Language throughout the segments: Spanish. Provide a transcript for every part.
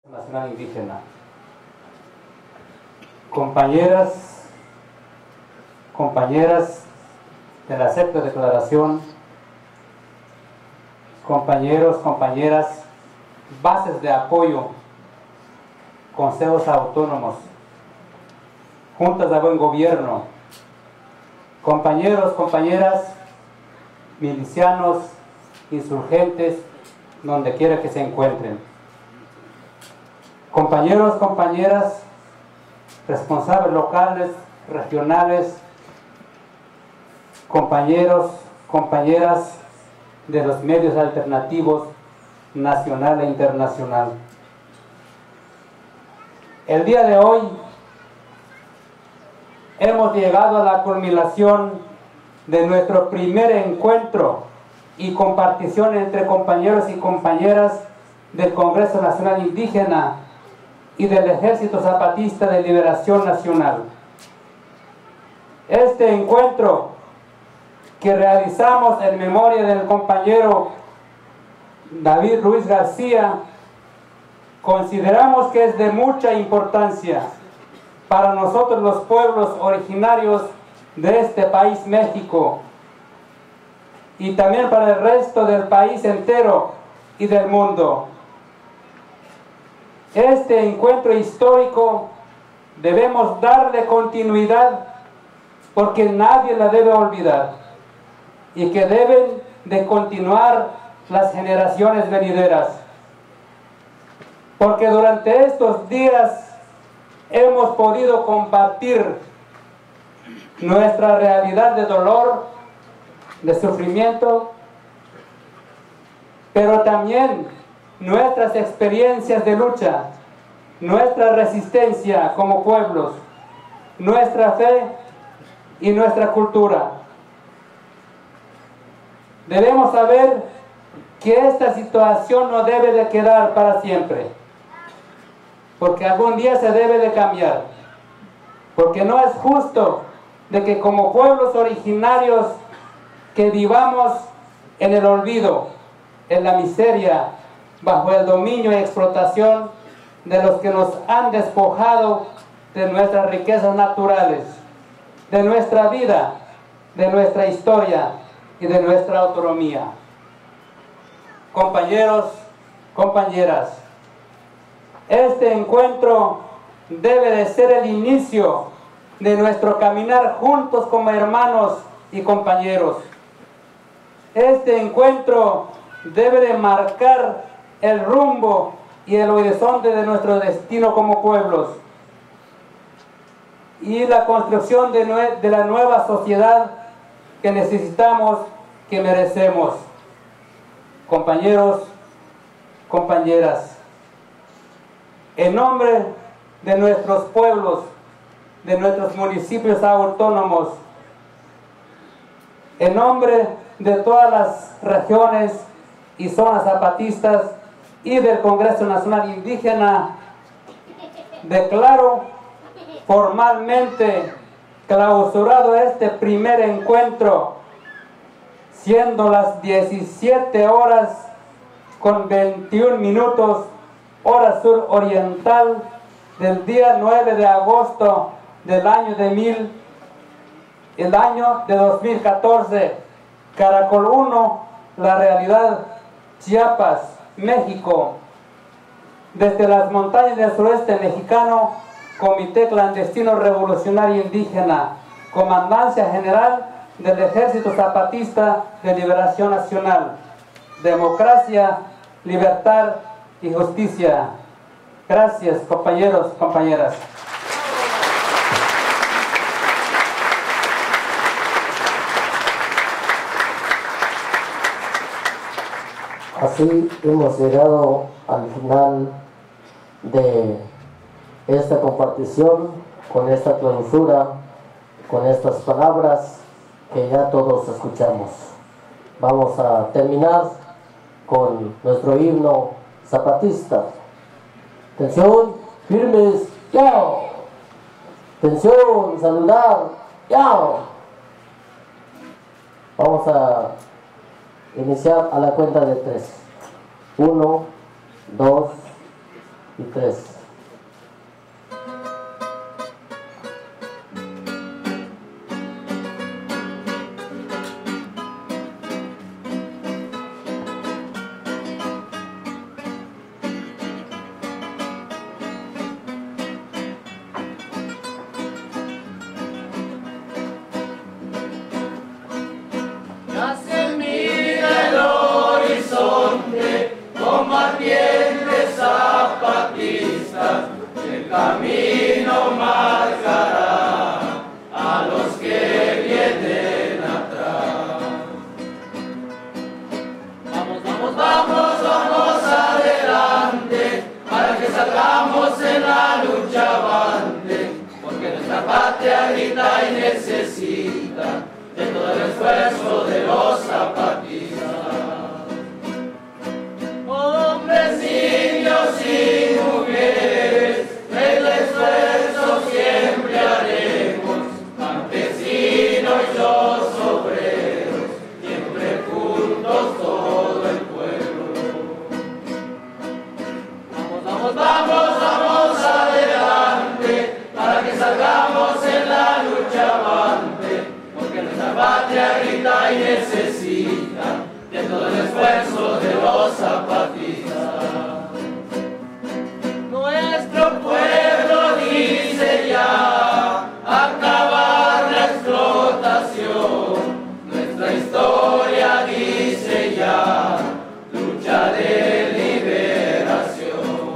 Nacional Indígena. Compañeras de la sexta declaración, compañeros, compañeras, bases de apoyo, consejos autónomos, juntas de buen gobierno, compañeros, compañeras, milicianos, insurgentes, donde quiera que se encuentren. Compañeros, compañeras, responsables locales, regionales, compañeros, compañeras de los medios alternativos nacional e internacional. El día de hoy hemos llegado a la culminación de nuestro primer encuentro y compartición entre compañeros y compañeras del Congreso Nacional Indígena y del Ejército Zapatista de Liberación Nacional. Este encuentro que realizamos en memoria del compañero David Ruiz García, consideramos que es de mucha importancia para nosotros los pueblos originarios de este país, México, y también para el resto del país entero y del mundo. Este encuentro histórico debemos darle continuidad porque nadie la debe olvidar y que deben de continuar las generaciones venideras. Porque durante estos días hemos podido compartir nuestra realidad de dolor, de sufrimiento, pero también nuestras experiencias de lucha, nuestra resistencia como pueblos, nuestra fe y nuestra cultura. Debemos saber que esta situación no debe de quedar para siempre, porque algún día se debe de cambiar, porque no es justo de que como pueblos originarios que vivamos en el olvido, en la miseria, bajo el dominio y explotación de los que nos han despojado de nuestras riquezas naturales, de nuestra vida, de nuestra historia y de nuestra autonomía. Compañeros, compañeras, este encuentro debe de ser el inicio de nuestro caminar juntos como hermanos y compañeros. Este encuentro debe de marcar el rumbo y el horizonte de nuestro destino como pueblos y la construcción de la nueva sociedad que necesitamos, que merecemos. Compañeros, compañeras, en nombre de nuestros pueblos, de nuestros municipios autónomos, en nombre de todas las regiones y zonas zapatistas y del Congreso Nacional Indígena, declaro formalmente clausurado este primer encuentro, siendo las 17 horas con 21 minutos, hora sur oriental, del día 9 de agosto del año de 2014, Caracol 1, La Realidad, Chiapas, México. Desde las montañas del sureste mexicano, Comité Clandestino Revolucionario Indígena, Comandancia General del Ejército Zapatista de Liberación Nacional. Democracia, libertad y justicia. Gracias, compañeros, compañeras. Así hemos llegado al final de esta compartición, con esta clausura, con estas palabras que ya todos escuchamos. Vamos a terminar con nuestro himno zapatista. Atención, firmes, ¡yao! Atención, saludar, ¡yao! Vamos a iniciar a la cuenta de 3. 1, 2, 23. Ya se mira el horizonte como ardientes zapatistas, el camino marcará a los que vienen atrás. Vamos, vamos, vamos, vamos adelante, para que salgamos en la lucha avante, porque nuestra patria grita y necesita de todo el esfuerzo de los zapatistas. Hombres, niños y mujeres, el esfuerzo siempre haremos, campesinos y los obreros, siempre juntos todo el pueblo. Vamos, vamos, vamos, vamos adelante, para que salgamos en la lucha avante, porque nuestra patria grita y necesita de todo el esfuerzo de los zapatistas. Nuestro pueblo dice ya acabar la explotación, nuestra historia dice ya lucha de liberación.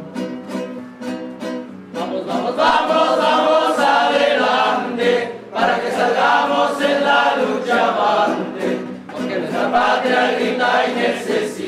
Vamos, vamos, vamos, vamos adelante, para que salgamos en la lucha avante, porque nuestra patria grita y necesita